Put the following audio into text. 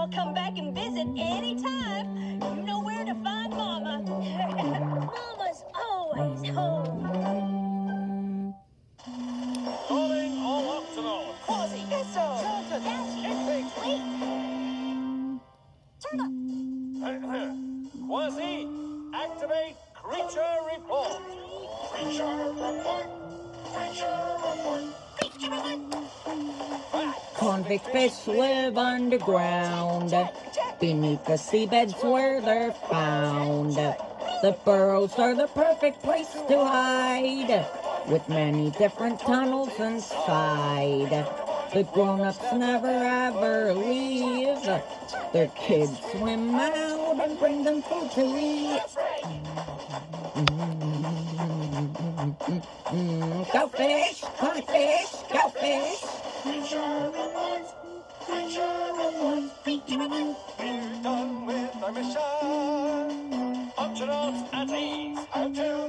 all come back and visit anytime. You know where to find Mama. Mama's always home. Calling all optional. Quasi, yes, sir. Johnson, yes, wait. Turn up. Quasi, activate creature report. Creature report. Creature report. Creature report. Convict fish live underground, beneath the seabeds where they're found. The burrows are the perfect place to hide, with many different tunnels inside. The grown-ups never ever leave. Their kids swim out and bring them food to eat. Go fish, go fish. Creature report. Creature report. Creature report. We're done with our mission. Optionals at ease. Until